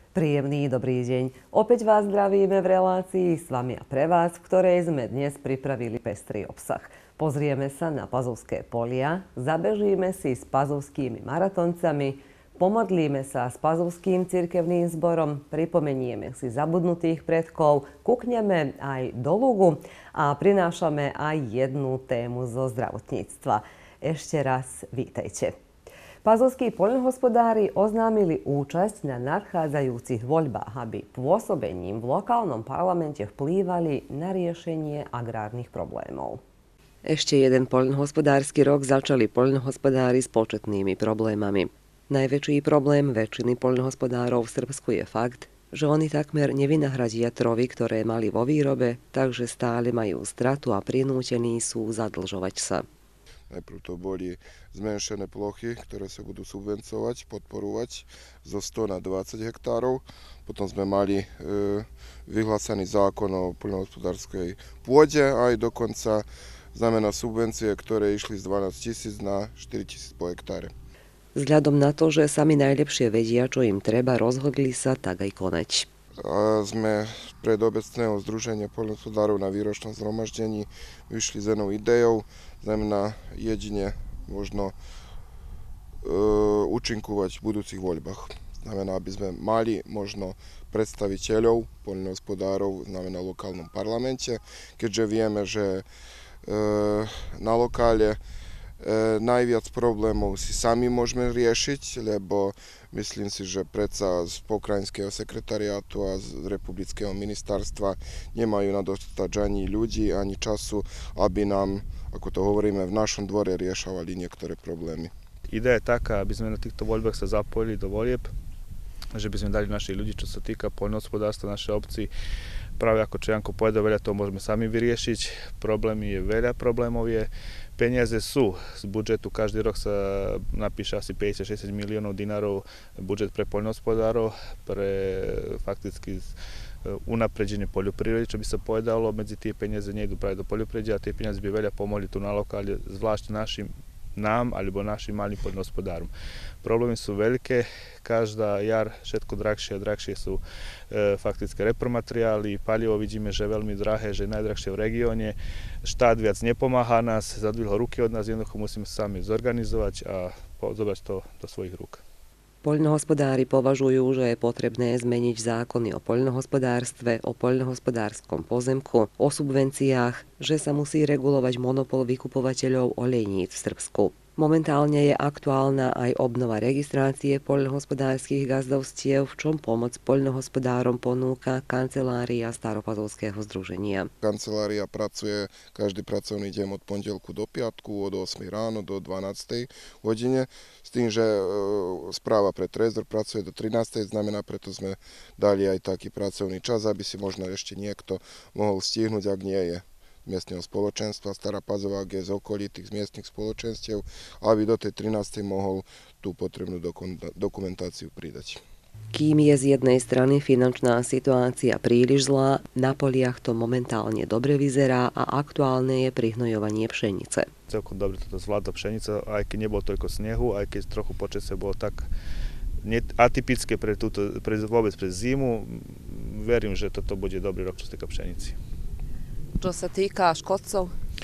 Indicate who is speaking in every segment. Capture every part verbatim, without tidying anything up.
Speaker 1: Príjemný dobrý deň. Opäť vás zdravíme v relácii s vami a pre vás, v ktorej sme dnes pripravili pestrý obsah. Pozrieme sa na Pazovské polia, zabežíme si s pazovskými maratoncami, pomodlíme sa s pazovským cirkevným zborom, pripomenieme si zabudnutých predkov, kúkneme aj do Lugu a prinášame aj jednu tému zo zdravotníctva. Ešte raz vítajte. Pazovskí poľnohospodári oznámili účasť na nadchádzajúcich voľbách, aby pôsobením v lokálnom parlamente vplývali na riešenie agrárnych problémov. Ešte jeden poľnohospodársky rok začali poľnohospodári s početnými problémami. Najväčší problém väčšiny poľnohospodárov v Srbsku je fakt, že oni takmer nevynahradia trovy, ktoré mali vo výrobe, takže stále majú stratu a prinútení sú zadlžovať sa.
Speaker 2: Najprv to boli zmenšené plochy, ktoré sa budú subvencovať, podporovať zo sto na dvadsať hektárov. Potom sme mali e, vyhlásený zákon o poľnohospodárskej pôde a aj dokonca znamená subvencie, ktoré išli z dvanásť tisíc na štyri tisíc po hektáre.
Speaker 1: Vzhľadom na to, že sami najlepšie vedia, čo im treba, rozhodli sa tak aj konať.
Speaker 2: A sme pred obecného združenia poľnohospodárov na výročnom zhromaždení vyšli s jednou ideou, znamená jedine možno e, účinkovať v budúcich voľbách. Znamená, aby sme mali možno predstaviteľov poľnohospodárov, znamená v lokálnom parlamente, keďže vieme, že e, na lokále E, najviac problémov si sami môžeme riešiť, lebo myslím si, že predsa z pokrajinského sekretariátu a z republického ministerstva nemajú na dostať ani ľudí, ani času, aby nám, ako to hovoríme, v našom dvore riešavali niektoré problémy.
Speaker 3: Ideja je taká, aby sme na týchto voľbách sa zapojili do volieb, že by sme dali našich ľudí, čo sa týka poľnohospodárstva našej obci. Práve ako čo Janko povedal, veľa toho môžeme sami vyriešiť. Problémy je veľa, problémov je. Peniaze sú z budžetu, každý rok sa napíše asi päťdesiat až šesťdesiat miliónov dinárov budžet pre poľnohospodárov, pre fakticky unapređenie poľnoprivredy, čo by sa povedalo. Medzi tie peniaze nejdu práve do poľnoprivredy a tie peniaze by veľa pomohli tu na lokále, zvlášť našim nám alebo našim malým poľnohospodárom. Problémy sú veľké, každá jar všetko drahšie a drahšie sú e, faktické repromateriály, palivo vidíme, že je veľmi drahé, že je najdrahšie v regióne. Štát viac nepomáha nás, zadvihol ruky od nás, jednoducho musíme sa sami zorganizovať a zobrať to do svojich rúk.
Speaker 1: Poľnohospodári považujú, že je potrebné zmeniť zákony o poľnohospodárstve, o poľnohospodárskom pozemku, o subvenciách, že sa musí regulovať monopol vykupovateľov olejníc v Srbsku. Momentálne je aktuálna aj obnova registrácie poľnohospodárskych gazdovstiev, v čom pomoc poľnohospodárom ponúka kancelária Staropazovského združenia.
Speaker 2: Kancelária pracuje každý pracovný deň od pondelku do piatku, od ôsmej ráno do dvanástej hodine, s tým, že e, správa pre trezor pracuje do trinástej, znamená, preto sme dali aj taký pracovný čas, aby si možno ešte niekto mohol stihnúť, ak nie je miestneho spoločenstva Stará Pazova, kde je z okolitých miestnych spoločenstiev, aby do tej trinástej mohol tú potrebnú dokumentáciu pridať.
Speaker 1: Kým je z jednej strany finančná situácia príliš zlá, na poliach to momentálne dobre vyzerá a aktuálne je prihnojovanie pšenice.
Speaker 3: Celkom dobre toto zvládla pšenica, aj keď nebolo toľko snehu, aj keď trochu počasie bolo tak atypické pre túto, pre, vôbec pre zimu, verím, že toto bude dobrý rok, čo sa týka pšenici.
Speaker 4: Čo sa týka škodcov?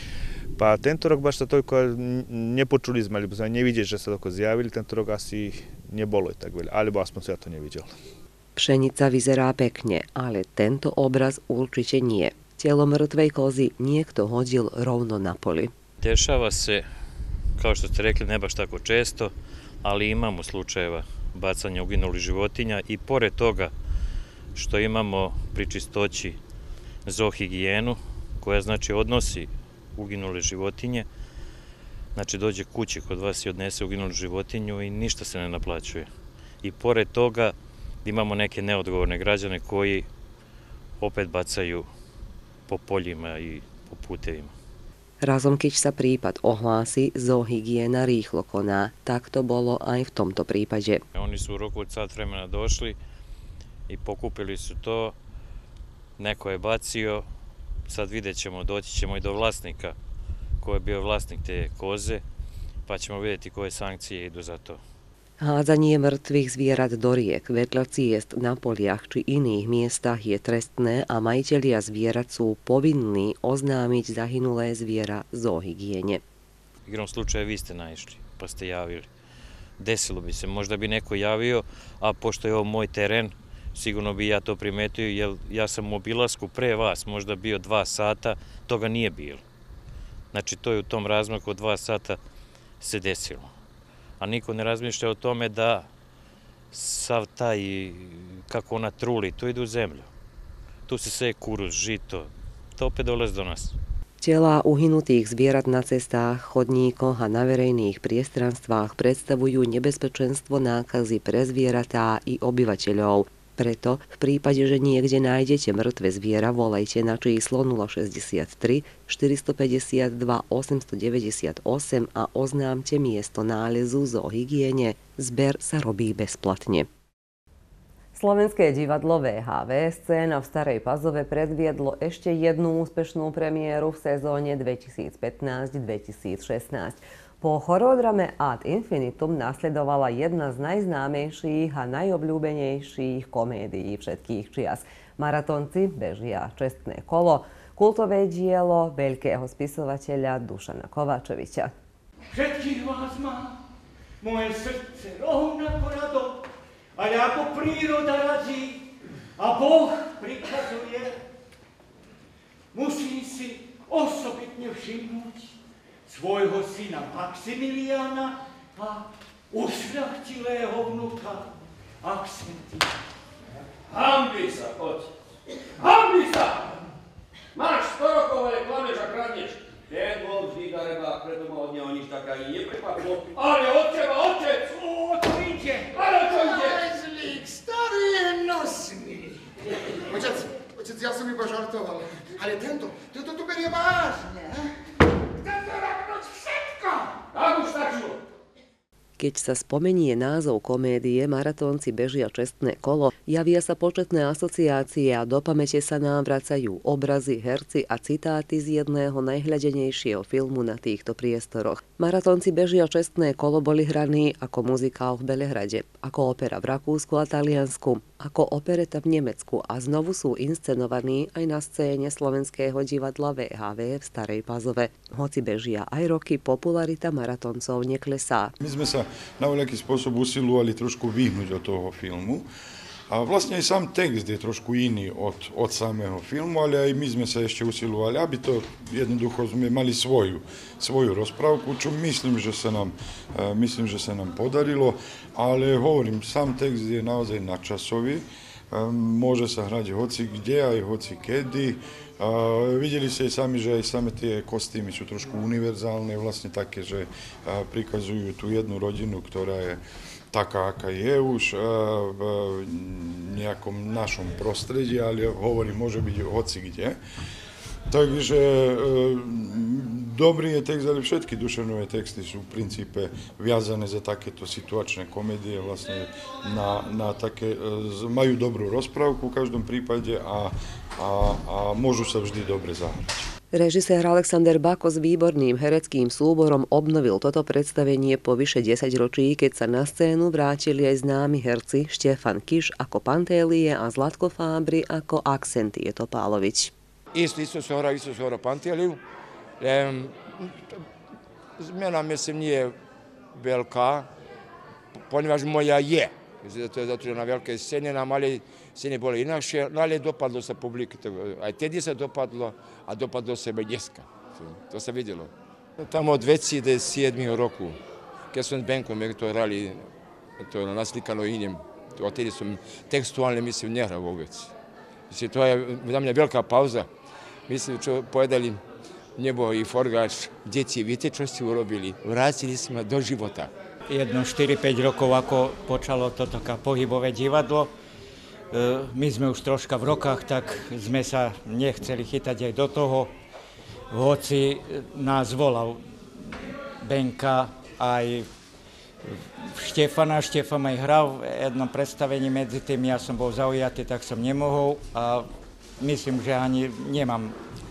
Speaker 3: Pa tento rok baš sa toľko nepočuli sme, alebo sme nevidieť, že sa toľko zjavili. Tento rok asi nebolo tak veľa, alebo aspoň sa ja to nevidel.
Speaker 1: Pšenica vyzerá pekne, ale tento obraz určite nie. Telo mŕtvej kozy niekto hodil rovno na poli.
Speaker 5: Dešava se, kao što ste rekli, ne baš tako često, ali imamo slučajeva bacanja uginulih životinja i pored toga što imamo pri čistoći zoohigijenu, koja znači odnosi uginule životinje, znači dođe kući kod vas i odnese uginulu životinju i ništa se ne naplaćuje. I pored toga imamo neke neodgovorne građane koji opet bacaju po poljima i po putevima.
Speaker 1: Razom keď sa prípad ohlási, zoohygiena rýchlo koná. Tak to bolo aj v tomto prípade.
Speaker 5: Oni su u roku od sat vremena došli i pokupili su to, neko je bacio, sad vidjet ćemo, doći ćemo i do vlasnika ko je bio vlasnik te koze, pa ćemo vidjeti koje sankcije idu za to.
Speaker 1: Hádzanie mŕtvych zvierat do riek, vedľa ciest, na poliach či iných miestach je trestné a majitelia zvierat sú povinní oznámiť zahynulé zviera zoohygiene.
Speaker 5: Igrom slučaja vi ste naišli, pa ste javili. Desilo bi se, možda bi neko javio, a pošto je ovo moj teren, sigurno bi ja to primetio, jer ja sam u obilasku pre vas, možda bio dva sata, toga nije bilo. Znači to je u tom razmaku od dva sata se desilo. A niko ne razmišlja o tome da sav taj, kako ona truli, to ide u zemlju. Tu se seje kuruz, žito, to opet dolazi do nas.
Speaker 1: Telá uhynutých zvierat na cestách, chodníkoch a na verejných priestranstvách predstavujú nebezpečenstvo nákazy pre zvieratá i obyvateľov. Preto v prípade, že niekde nájdete mŕtve zviera, volajte na číslo nula šesťdesiattri štyristopäťdesiatdva osemstodeväťdesiatosem a oznámte miesto nálezu zoohygiene. Zber sa robí bezplatne. Slovenské divadlo vé há vé Scéna v Starej Pazove predviedlo ešte jednu úspešnú premiéru v sezóne dvetisícpätnásť dvetisícšestnásť. Po chorodrame Ad infinitum nasledovala jedna z najznámejších a najobľúbenejších komédií všetkých čias. Maratónci bežia čestné kolo, kultové dielo veľkého spisovateľa Dušana Kovačevića.
Speaker 6: Všetkých vás má moje srdce rovnako rado, ale ako príroda radí a Boh prikazuje, musím si osobitne všimnúť svojho syna Maximiliána a ušľachtilého vnuka Aksentina.
Speaker 7: Hanbi sa, poď. Hanbi sa! Máš sto rokov, ale klameš a kradneš. Ten bol vždy darebák, preto ma od neho nič tak ani neprekvapilo. Ale od teba, otec!
Speaker 6: O, to ide!
Speaker 7: Ale čo ide?
Speaker 6: Ale zlík, starý je nosný.
Speaker 8: Otec, otec, ja som iba žartoval. Ale tento, tento to berie vážne.
Speaker 6: Tento raknoť všetko!
Speaker 7: Tak už stačilo.
Speaker 1: Keď sa spomenie názov komédie Maratónci bežia čestné kolo, javia sa početné asociácie a do pamäte sa nám vracajú obrazy, herci a citáty z jedného najhľadenejšieho filmu na týchto priestoroch. Maratónci bežia čestné kolo boli hraní ako muzikál v Belehrade, ako opera v Rakúsku a Taliansku, ako opereta v Nemecku a znovu sú inscenovaní aj na scéne Slovenského divadla vé há vé v Starej Pazove. Hoci bežia aj roky, popularita maratóncov neklesá.
Speaker 9: My sme sa na veľký spôsob usilovali trošku vyhnúť od toho filmu. A vlastne aj sám text je trošku iný od, od samého filmu, ale aj my sme sa ešte usilovali, aby to jednoducho sme mali svoju, svoju rozprávku, čo myslím, že sa nám, myslím, že sa nám podarilo. Ale hovorím, sám text je naozaj nadčasový. Môže sa hrať hoci kde, aj hoci kedy. Uh, videli ste aj sami, že aj same tie kostýmy sú trošku univerzálne, vlastne také, že uh, prikazujú tú jednu rodinu, ktorá je taká, aká je už uh, v nejakom našom prostredí, ale hovorím, môže byť hoci kde. Takže e, dobrý je text, ale všetky Dušanové texty sú v princípe viazané za takéto situačné komédie, vlastne na, na také, e, majú dobrú rozprávku v každom prípade a, a, a môžu sa vždy dobre zahrať.
Speaker 1: Režisér Alexander Bako s výborným hereckým súborom obnovil toto predstavenie po vyše desaťročí, keď sa na scénu vrátili aj známi herci Štefan Kiš ako Pantélie a Zlatko Fábri ako Aksentie Topálović.
Speaker 10: Isto, isto se ora, isto se ora Panteliju. E, zmjena, mislim, nije velika, ponieważ moja je. Zato je zato že na velike scene nam, ali scene boli inakše, ali dopadlo se publiki. A tedi se dopadlo, a dopadlo se dneska. To se vidjelo. Tamo od dvedeset sedmog roku, kad sam s Benkom to rali, to je naslikano injem, to tedi sam tekstualne, mislim, ne hrao uveć. Mislim, to je za mňa veľká pauza. Myslím, čo povedali Nebo i Forgáč, deti, viete, čo ste urobili? Vrátili sme do života.
Speaker 11: Jedno štyri päť rokov, ako počalo toto pohybové divadlo. My sme už troška v rokách, tak sme sa nechceli chytať aj do toho. Hoci nás volal Benka aj Štefana. Štefan aj hral v jednom predstavení, medzi tým ja som bol zaujatý, tak som nemohol a myslím, že ani nemám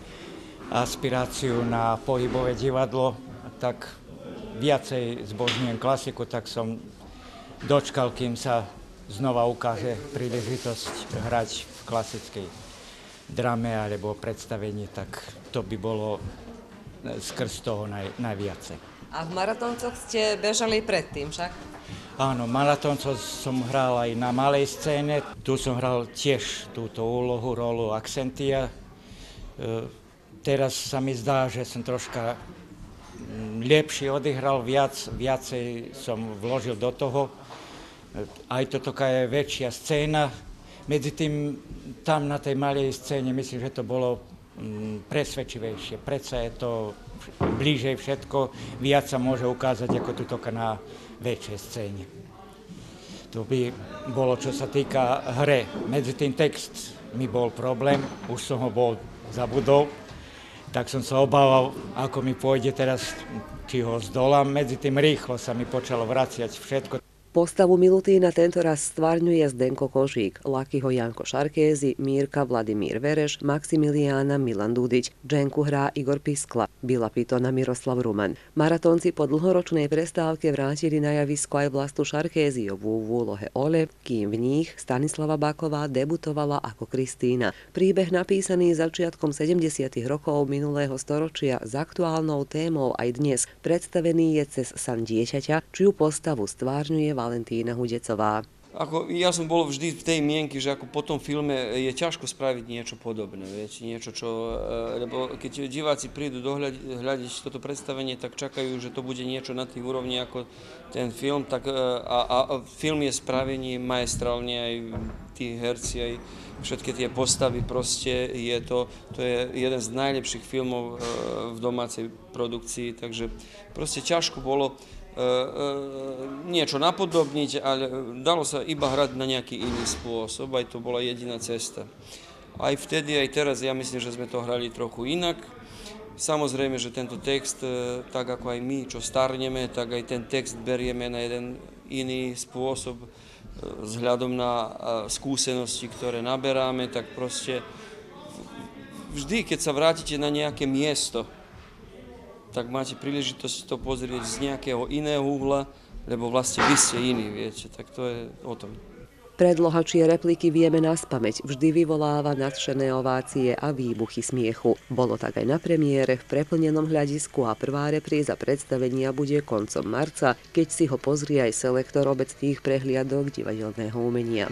Speaker 11: aspiráciu na pohybové divadlo, tak viacej zbožňujem klasiku, tak som dočkal, kým sa znova ukáže príležitosť hrať v klasickej drame alebo predstavení, tak to by bolo skrz toho naj, najviacej.
Speaker 1: A v maratóncoch ste bežali predtým však?
Speaker 11: Áno, maratóncov som hral aj na malej scéne. Tu som hral tiež túto úlohu, rolu Aksentia. E, teraz sa mi zdá, že som troška lepšie odohral, viac, viacej som vložil do toho. Aj to taká je väčšia scéna. Medzi tým tam na tej malej scéne myslím, že to bolo mm, presvedčivejšie. Predsa je to blížej všetko, viac sa môže ukázať ako tu toka na väčšej scéne. To by bolo, čo sa týka hre. Medzi tým text mi bol problém, už som ho bol zabudol, tak som sa obával, ako mi pôjde teraz, či ho zdolám. Medzi tým rýchlo sa mi počalo vraciať všetko.
Speaker 1: Postavu Milutína tento raz stvárňuje Zdenko Kožík, Lakyho Janko Šarkézy, Mírka Vladimír Vereš, Maximiliána Milan Dudič, Dženku hrá Igor Piskla, Bila Pitona Miroslav Ruman. Maratónci po dlhoročnej prestávke vrátili na javisko aj Vlastu Šarkézyovú v úlohe Ole, kým v nich Stanislava Baková debutovala ako Kristína. Príbeh napísaný začiatkom sedemdesiatych rokov minulého storočia s aktuálnou témou aj dnes predstavený je cez san dieťaťa, čiu postavu stvárňuje Valentína Hudecová.
Speaker 7: Ako, ja som bol vždy v tej mienke, že ako po tom filme je ťažko spraviť niečo podobné, viete, niečo, čo, lebo keď diváci prídu dohľadiť toto predstavenie, tak čakajú, že to bude niečo na tej úrovni ako ten film, tak, a, a film je spravený maestrálne, aj tí herci, aj všetky tie postavy, proste je to, to je jeden z najlepších filmov v domácej produkcii, takže proste ťažko bolo Uh, uh, niečo napodobniť, ale dalo sa iba hrať na nejaký iný spôsob, aj to bola jediná cesta. Aj vtedy, aj teraz, ja myslím, že sme to hrali trochu inak. Samozrejme, že tento text, uh, tak ako aj my, čo starneme, tak aj ten text berieme na jeden iný spôsob uh, vzhľadom na uh, skúsenosti, ktoré naberáme, tak proste vždy, keď sa vrátite na nejaké miesto, tak máte príležitosť to pozrieť z nejakého iného uhla, lebo vlastne vy ste iní, viete, tak to je o tom.
Speaker 1: Predloha, čie repliky vieme naspamäť, vždy vyvoláva nadšené ovácie a výbuchy smiechu. Bolo tak aj na premiére v preplnenom hľadisku a prvá repríza predstavenia bude koncom marca, keď si ho pozrie aj selektor obecných prehliadok divadelného umenia.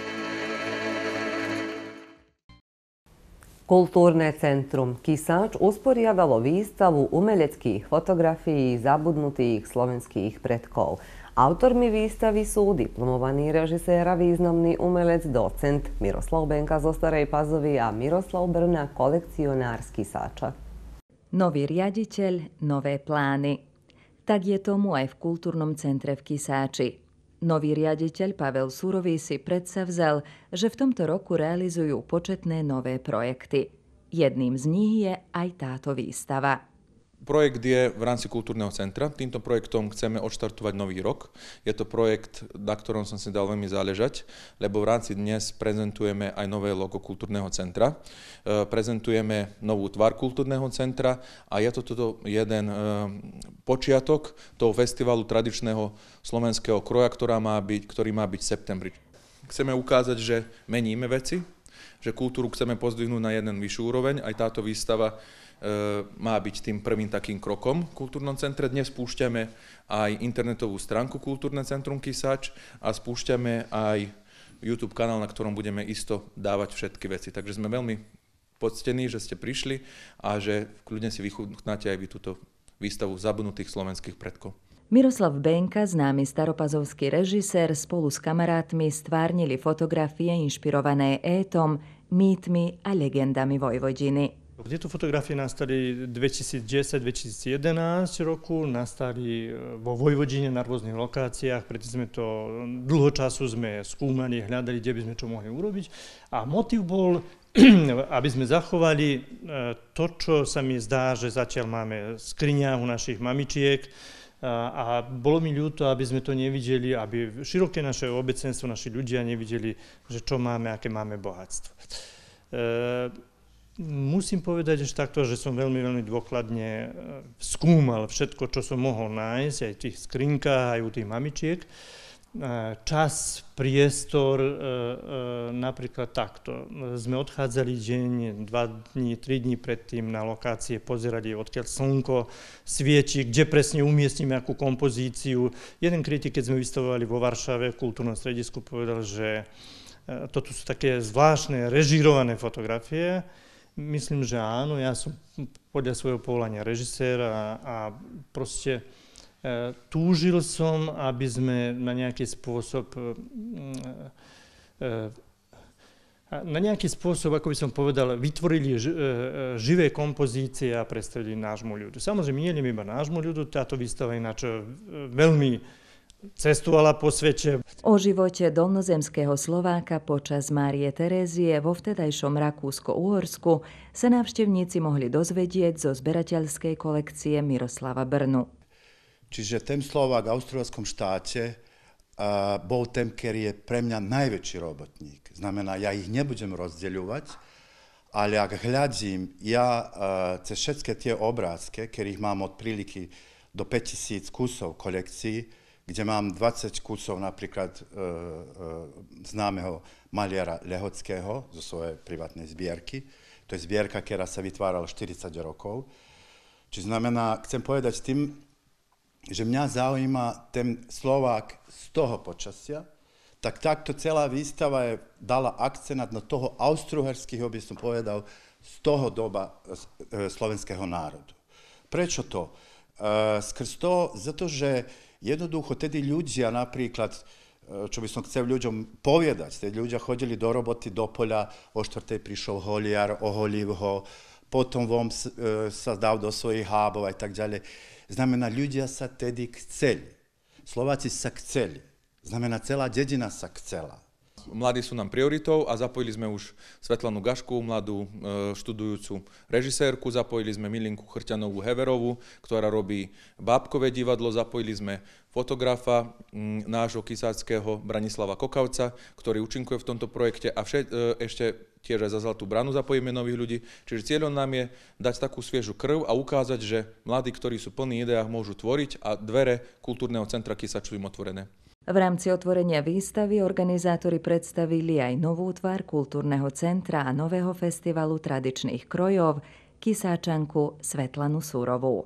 Speaker 1: Kultúrne centrum Kisáč usporiadalo výstavu umeleckých fotografií zabudnutých slovenských predkov. Autormi výstavy sú diplomovaný režisér a významný umelec docent Miroslav Benka zo Starej Pazovy a Miroslav Brna, kolekcionár z Kisáča.
Speaker 12: Nový riaditeľ, nové plány. Tak je tomu aj v kultúrnom centre v Kisáči. Nový riaditeľ Pavel Surový si predsavzal, že v tomto roku realizujú početné nové projekty. Jedným z nich je aj táto výstava.
Speaker 13: Projekt je v rámci kultúrneho centra. Týmto projektom chceme odštartovať nový rok. Je to projekt, na ktorom som si dal veľmi záležať, lebo v rámci dnes prezentujeme aj nové logo kultúrneho centra. E, prezentujeme novú tvár kultúrneho centra a je to toto jeden e, počiatok toho festivalu tradičného slovenského kroja, ktorá má byť, ktorý má byť v septembri. Chceme ukázať, že meníme veci, že kultúru chceme pozdvihnúť na jeden vyšší úroveň. Aj táto výstava e, má byť tým prvým takým krokom v kultúrnom centre. Dnes spúšťame aj internetovú stránku Kultúrne centrum Kisáč a spúšťame aj YouTube kanál, na ktorom budeme isto dávať všetky veci. Takže sme veľmi poctení, že ste prišli a že kľudne si vychutnáte aj vy túto výstavu zabudnutých slovenských predkov.
Speaker 12: Miroslav Benka, známy staropazovský režisér, spolu s kamarátmi stvárnili fotografie inšpirované étom, mýtmi a legendami Vojvodiny.
Speaker 14: Tieto fotografie nastali dvetisícdesať dvetisícjedenásť roku, nastali vo Vojvodine na rôznych lokáciách, preto sme to dlho času sme skúmali, hľadali, kde by sme čo mohli urobiť. A motív bol, aby sme zachovali to, čo sa mi zdá, že zatiaľ máme v skriniach u našich mamičiek. A bolo mi ľúto, aby sme to nevideli, aby široké naše obecenstvo, naši ľudia nevideli, že čo máme, aké máme bohatstvo. E, musím povedať ešte takto, že som veľmi, veľmi dôkladne skúmal všetko, čo som mohol nájsť, aj v tých skrinkách, aj u tých mamičiek. čas, priestor, napríklad takto. Sme odchádzali deň, dva dní, tri dní predtým na lokácie, pozerali, odkiaľ slnko svieti, kde presne umiestnime akú kompozíciu. Jeden kritik, keď sme vystavovali vo Varšave v kultúrnom stredisku, povedal, že toto sú také zvláštne, režírované fotografie. Myslím, že áno, ja som podľa svojho povolania režisér a, a proste túžil som, aby sme na nejaký spôsob na nejaký spôsob, ako by som povedal, vytvorili živé kompozície a predstavili nášmu ľudu. Samozrejme, nie iba nášmu ľudu, táto výstava ináč veľmi cestovala po svete.
Speaker 12: O živote dolnozemského Slováka počas Márie Terézie vo vtedajšom Rakúsko-Uhorsku sa návštevníci mohli dozvedieť zo zberateľskej kolekcie Miroslava Brnu.
Speaker 15: Čiže ten Slovák v austro-uhorskom štáte uh, bol ten, ktorý je pre mňa najväčší robotník. Znamená, ja ich nebudem rozdeľovať, ale ak hľadím ja uh, cez všetky tie obrázky, ktorých mám od príliky do päťtisíc kusov kolekcií, kde mám dvadsať kusov napríklad uh, uh, známeho maliara Lehockého zo svojej privátnej zbierky. To je zbierka, ktorá sa vytvárala štyridsať rokov. Čiže znamená, chcem povedať tým, že mňa zaujíma ten Slovák z toho počasia, tak takto celá výstava je dala akcent na toho austro-uherského, by som povedal, z toho doba slovenského národu. Prečo to? Uh, skrz to, zato že jednoducho tedy ľudia napríklad, čo by som chcel ľuďom povedať, tedy ľudia chodili do roboty, do poľa, o štvrtej prišiel holiar, oholil ho, potom vom sa dal do svojich hábov a tak ďalej. Znamená, ľudia sa tedy chceli. Slováci sa chceli. Znamená, celá dedina sa chcela.
Speaker 13: Mladí sú nám prioritou a zapojili sme už Svetlanu Gašku, mladú študujúcu režisérku, zapojili sme Milinku Chrťanovú Heverovú, ktorá robí bábkové divadlo, zapojili sme fotografa nášho kisáckého Branislava Kokavca, ktorý účinkuje v tomto projekte a všet, ešte tiež aj za Zlatú bránu zapojíme nových ľudí. Čiže cieľom nám je dať takú sviežu krv a ukázať, že mladí, ktorí sú plní ideách, môžu tvoriť a dvere kultúrneho centra Kisač sú im otvorené.
Speaker 12: V rámci otvorenia výstavy organizátori predstavili aj novú tvár kultúrneho centra a nového festivalu tradičných krojov, Kisáčanku Svetlanu Súrovú.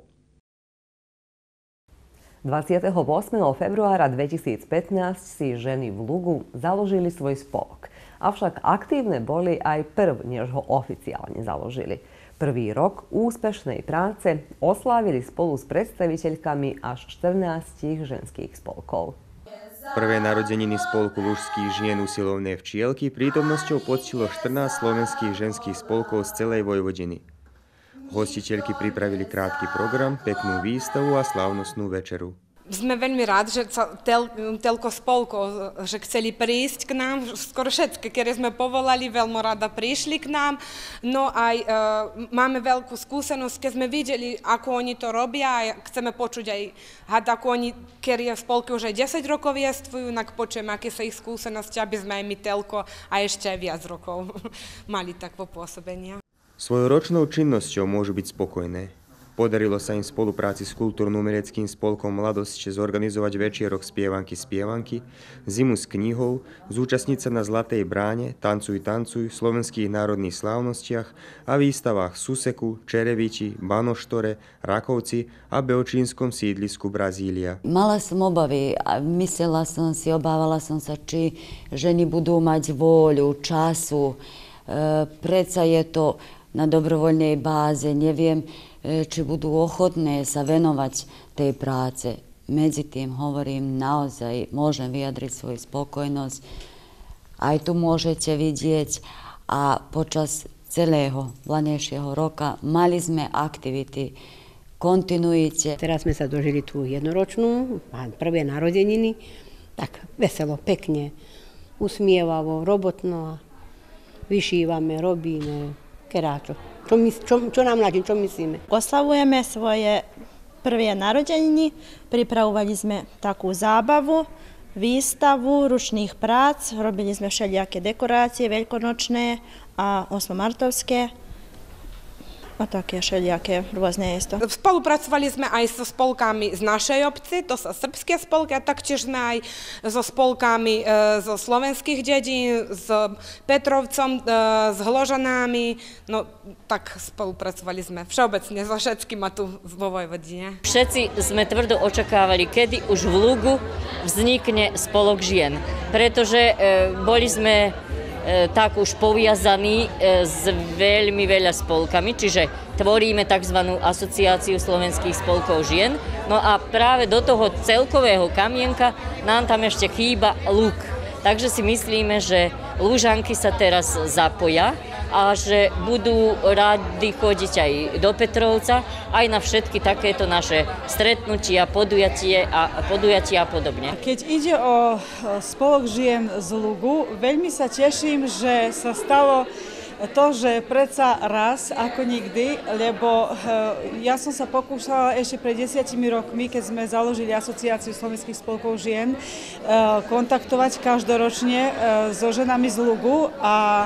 Speaker 1: dvadsiateho ôsmeho februára dvetisícpätnásť si ženy v Lugu založili svoj spolok. Avšak aktívne boli aj prv, než ho oficiálne založili. Prvý rok úspešnej práce oslávili spolu s predstaviteľkami až štrnástich ženských spolkov.
Speaker 16: Prvé narodeniny spolku lužských žien usilovné včielky prítomnosťou poctilo štrnásť slovenských ženských spolkov z celej Vojvodiny. Hostiteľky pripravili krátky program, peknú výstavu a slávnostnú večeru.
Speaker 17: Sme veľmi rádi, že tel, telko spolkov, že chceli prísť k nám, skoro všetky, ktoré sme povolali, veľmi rada prišli k nám. No aj e, máme veľkú skúsenosť, keď sme videli, ako oni to robia a chceme počuť aj, ako oni, ktorí spolky už aj desať rokov jestvujú, tak počujeme, aké sú ich skúsenosti, aby sme aj my telko a ešte aj viac rokov mali takvo pôsobenia.
Speaker 16: Svojou ročnou činnosťou môžu byť spokojné. Podarilo sa im v spolupráci s kultúrno-umeleckým spolkom Mladosť zorganizovať večierok spievanky spievanky, zimu s knihou, zúčastniť sa na Zlatej bráne, Tancuj, tancuj, slovenských národných slávnostiach a výstavách Suseku, Čereviči, Banoštore, Rakovci a beočínskom sídlisku Brazília.
Speaker 18: Mala som obavy a myslela som si, obávala som sa, či ženy budú mať vôľu, času. E, predsa je to na dobrovoľnej báze, neviem, či budú ochotné sa venovať tej práce. Medzi tým hovorím, naozaj môžem vyjadriť svoju spokojnosť. Aj tu môžete vidieť a počas celého vlanejšieho roka mali sme aktivity, kontinuite.
Speaker 19: Teraz sme sa dožili tú jednoročnú, prvé narodeniny, tak veselo, pekne, usmievavo, robotno, vyšívame, robíme, keráčo. Čo, my, čo, čo nám nájde, čo myslíme?
Speaker 20: Oslavujeme svoje prvé narodeniny, pripravovali sme takú zábavu, výstavu ručných prác, robili sme všelijaké dekorácie veľkonočné a osmomartovské. A také všelijaké rôzne jesto.
Speaker 17: Spolupracovali sme aj so spolkami z našej obci, to sú srbské spolky, a taktiež sme aj so spolkami e, zo slovenských dedín, s Petrovcom, e, s Hložanami, no tak spolupracovali sme všeobecne so všetkými tu vo Vojvodine.
Speaker 21: Všetci sme tvrdo očakávali, kedy už v Lugu vznikne spolok žien, pretože e, boli sme tak už poviazaní s veľmi veľa spolkami, čiže tvoríme tzv. Asociáciu slovenských spolkov žien. No a práve do toho celkového kamienka nám tam ešte chýba Lug. Takže si myslíme, že Lužanky sa teraz zapoja a že budú radi chodiť aj do Petrovca, aj na všetky takéto naše stretnutia, podujatie a, podujatia a podobne.
Speaker 22: Keď ide o spolok žien z Lugu, veľmi sa teším, že sa stalo to, že predsa raz ako nikdy, lebo ja som sa pokúšala ešte pred desiatimi rokmi, keď sme založili Asociáciu slovenských spolkov žien, kontaktovať každoročne so ženami z Lugu a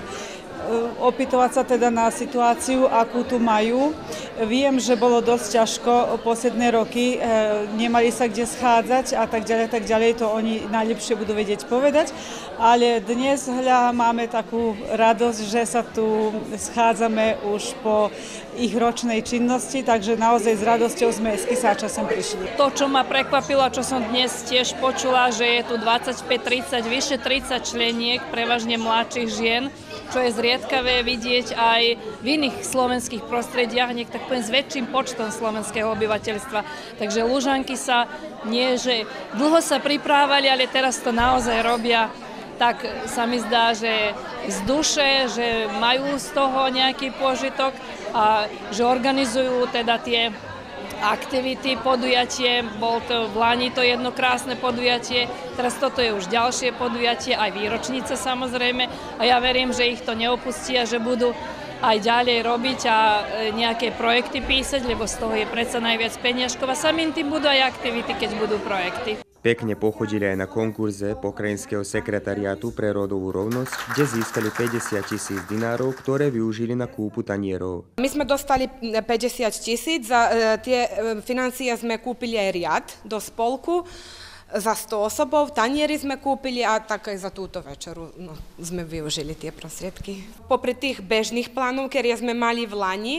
Speaker 22: opýtovať sa teda na situáciu, akú tu majú. Viem, že bolo dosť ťažko posledné roky, nemali sa kde schádzať a tak ďalej, tak ďalej, to oni najlepšie budú vedieť povedať. Ale dnes hľa máme takú radosť, že sa tu schádzame už po ich ročnej činnosti, takže naozaj s radosťou sme z Kisáča sem prišli.
Speaker 23: To, čo ma prekvapilo, čo som dnes tiež počula, že je tu dvadsaťpäť tridsať, vyše tridsať členiek, prevažne mladších žien, čo je zriedkavé vidieť aj v iných slovenských prostrediach, niek tak poviem s väčším počtom slovenského obyvateľstva. Takže Lužanky sa nie, že dlho sa pripravali, ale teraz to naozaj robia. Tak sa mi zdá, že z duše, že majú z toho nejaký pôžitok a že organizujú teda tie aktivity, podujatie. Bol to v Lani to jedno krásne podujatie, teraz toto je už ďalšie podujatie, aj výročnica samozrejme a ja verím, že ich to neopustia, že budú aj ďalej robiť a nejaké projekty písať, lebo z toho je predsa najviac peniažkov a samým tým budú aj aktivity, keď budú projekty.
Speaker 16: Pekne pochodili aj na konkurze Pokrajinského sekretariátu pre rodovú rovnosť, kde získali päťdesiat tisíc dinárov, ktoré využili na kúpu tanierov.
Speaker 17: My sme dostali päťdesiat tisíc, za tie financie sme kúpili aj riad do spolku za sto osobov, tanieri sme kúpili a tak aj za túto večeru no, sme využili tie prostriedky. Popri tých bežných plánov, ktoré sme mali v Lani,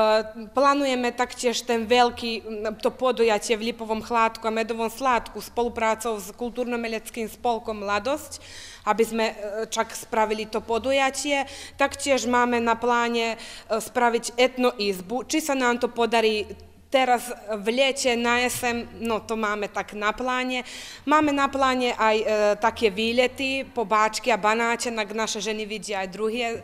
Speaker 17: plánujeme taktiež ten veľký to podujatie v Lipovom Chládku a Medovom Sládku spoluprácou s Kultúrno-umeleckým spolkom Mladosť, aby sme čak spravili to podujatie. Taktiež máme na pláne spraviť etnoizbu. Či sa nám to podarí teraz v lete, na jesem, no to máme tak na pláne. Máme na pláne aj e, také výlety po Báčky a Banáte, nak naše ženy vidia aj druhé.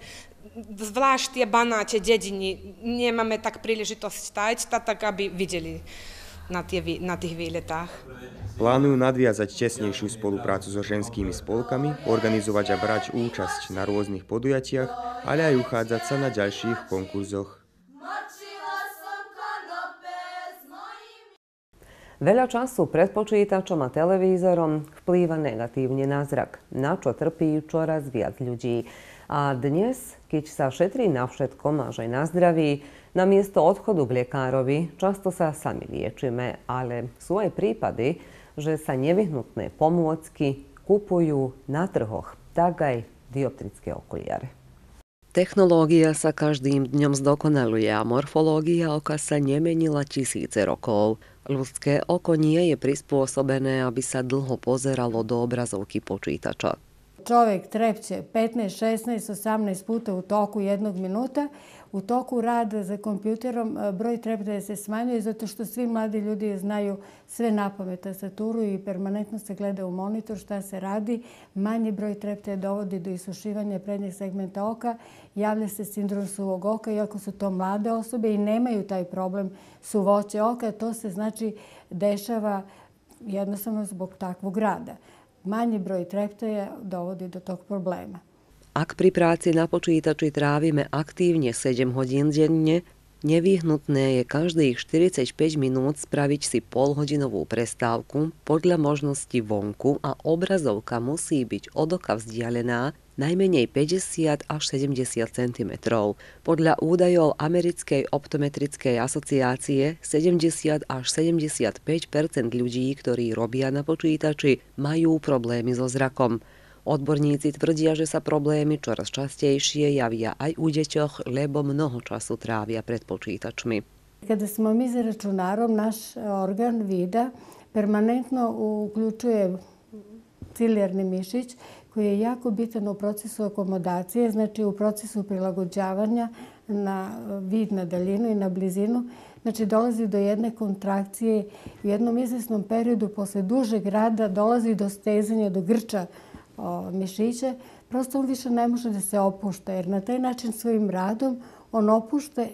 Speaker 17: Zvlášť tie Banáte, dediny, nemáme tak príležitosť stať, tak aby videli na, tie, na tých výletách.
Speaker 16: Plánujú nadviazať tesnejšiu spoluprácu so ženskými spolkami, organizovať a brať účasť na rôznych podujatiach, ale aj uchádzať sa na ďalších konkurzoch.
Speaker 1: Veľa času pred počítačom a televízorom vplýva negatívne na zrak, na čo trpí čoraz viac ľudí. A dnes, keď sa šetrí na všetkom, až aj na zdraví, namiesto odchodu k lekárovi často sa sami liečíme, ale sú aj prípady, že sa nevyhnutné pomôcky kupujú na trhoch, tak aj dioptrické okuliare. Technológia sa každým dňom zdokonaluje a morfológia oka sa nemenila tisíce rokov. Ľudské oko nie je prispôsobené, aby sa dlho pozeralo do obrazovky počítača.
Speaker 24: Čovjek trepće petnaest, šesnaest, osamnaest puta u toku jednog minuta. U toku rada za kompjuterom broj treptaja se smanjuje zato što svi mladi ljudi znaju sve napamet, tastaturu i permanentno se gleda u monitor šta se radi. Manji broj treptaja dovodi do isušivanja prednjeg segmenta oka. Javlja se sindrom suvog oka, iako su to mlade osobe i nemaju taj problem suvoće oka. To se znači dešava jednostavno zbog takvog rada. Manji broj treptaja dovodi do tog problema.
Speaker 1: Ak pri práci na počítači trávime aktívne sedem hodín denne, nevyhnutné je každých štyridsaťpäť minút spraviť si polhodinovú prestávku podľa možnosti vonku a obrazovka musí byť od oka vzdialená najmenej päťdesiat až sedemdesiat centimetrov. Podľa údajov Americkej optometrickej asociácie sedemdesiat až sedemdesiatpäť percent ľudí, ktorí robia na počítači, majú problémy so zrakom. Odborníci tvrdia, že sa problémy čoraz častejšie javia aj u deťoch, lebo mnoho času trávia pred počítačmi.
Speaker 24: Kada smo mi za računarom, naš organ vida permanentno uključuje cilijarni mišić koji je jako bitan u procesu akomodacije, znači u procesu prilagođavanja na vid na daljinu i na blizinu. Znači dolazi do jedne kontrakcije u jednom izvesnom periodu posle dužeg rada dolazi do stezanja, do grča o, mišića. Prosto on više ne može da se opušta jer na taj način svojim radom on opušta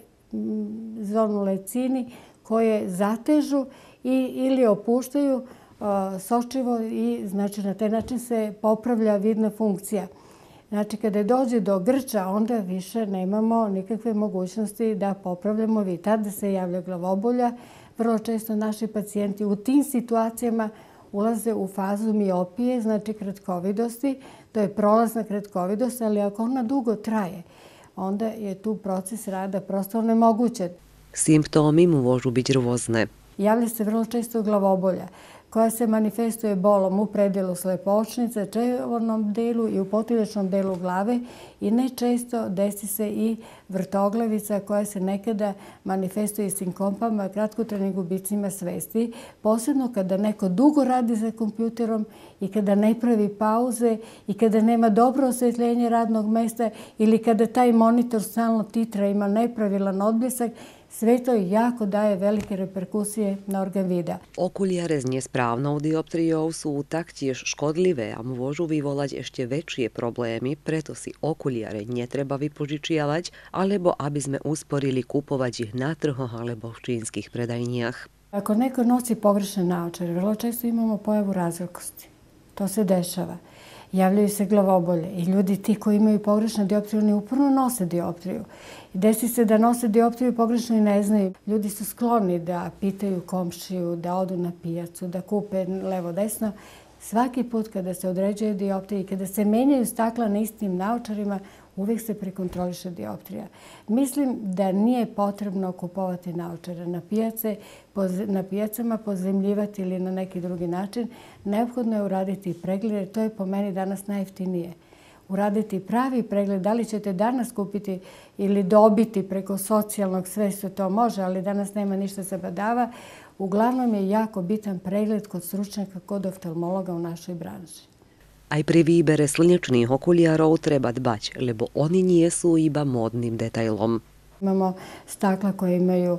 Speaker 24: zonu lecini koje zatežu i, ili opuštaju uh, sočivo i znači na taj način se popravlja vidna funkcija. Znači kada dođe do grča onda više nemamo nikakve mogućnosti da popravljamo vid. Tada se javlja glavobolja. Vrlo često naši pacijenti u tim situacijama ulaze u fazu miopije, znači kratkovidosti. To je prolazna kratkovidost, ali ako ona dugo traje, onda je tu proces rada prosto nemogućen.
Speaker 1: Simptomi môžu byť rôzne.
Speaker 24: Javlja se vrlo često glavobolja koja se manifestuje bolom u predelu slepočnice, čevornom delu i u potilečnom delu glave i nečesto desi se i vrtoglavica koja se nekada manifestuje sinkompama, kratkotrajnim gubicima svesti, posebno kada neko dugo radi za kompjuterom i kada ne pravi pauze i kada nema dobro osvetljenje radnog mesta ili kada taj monitor stalno titra, ima nepravilan odbljesak. Sve to jako daje velike reperkusije na organ vida.
Speaker 1: Okuliare s nesprávnou dioptriou sú taktiež škodlivé a môžu vyvolať ešte väčšie problémy, preto si okuliare netreba vypožičiavať, alebo aby sme usporili kupovať ich na trhoch alebo v čínskych predajniach.
Speaker 24: Ako neko nosi pogrešne naočare, vrlo često imamo pojavu razlikosti. To se dešava. Javljaju se glavobolje i ljudi ti koji imaju pogrešnu dioptriju ne uporno nose dioptriju. Desi se da nose dioptriju pogrešno i ne znaju. Ljudi su skloni da pitaju komšiju, da odu na pijacu, da kupe levo-desno. Svaki put kada se određuje dioptrija i kada se menjaju stakla na istim naočarima, uvijek se prekontroliše dioptrija. Mislim da nije potrebno kupovati naočare na pijace, na pijacama pozemljivati ili na neki drugi način. Neophodno je uraditi pregled, jer to je po meni danas najjeftinije. Uraditi pravi pregled, da li ćete danas kupiti ili dobiti preko socijalnog, sve se to može, ali danas nema ništa se badava. Uglavnom je jako bitan pregled kod stručnjaka, kod oftalmologa u našoj branži.
Speaker 1: Aj pri výbere slnečných okuliarov treba dbať, lebo oni nie sú iba módnym detailom.
Speaker 24: Imamo stakla koje imaju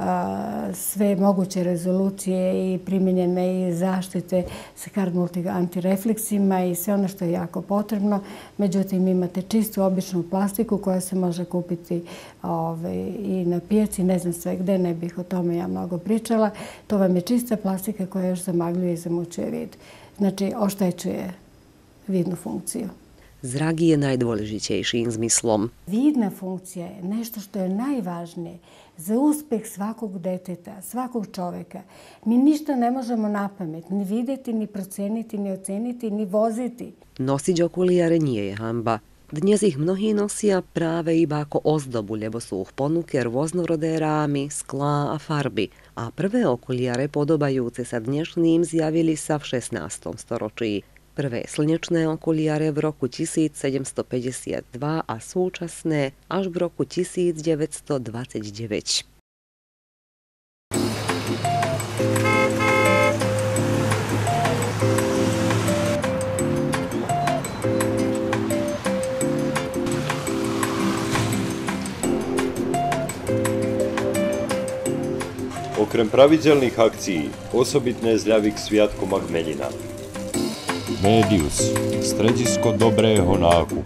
Speaker 24: a, sve moguće rezolucije i primjenjene i zaštite sa hard multi antirefleksima i sve ono što je jako potrebno. Međutim, imate čistu običnu plastiku koja se može kupiti ove, i na pijaci, ne znam sve gde, ne bih o tome ja mnogo pričala. To vam je čista plastika koja još zamagljuje i zamućuje vid. Znači, oštećuje vidnu funkciju.
Speaker 1: Zrak je najdôležitejším zmyslom.
Speaker 24: Vidna funkcija je nešto što je najvažnije za uspeh svakog deteta, svakog čoveka. Mi ništa ne možemo napamet, ni videti, ni proceniti, ni oceniti, ni voziti.
Speaker 1: Nosiť okuliare nie je hanba. Dnes ich mnohí nosia práve iba ako ozdobu, lebo sú v ponuke rôznorodé rámy, sklá a farby. A prvé okuliare podobajúce sa dnešným zjavili sa v šestnástom storočí. Prvé slnečné okuliare v roku tisícsedemstopäťdesiatdva a súčasné až v roku tisícdeväťstodvadsaťdeväť.
Speaker 2: Okrem pravidelných akcií, osobitné zľavy k sviatkom a kmeninám.
Speaker 3: Medius, stredisko dobrého nákupu.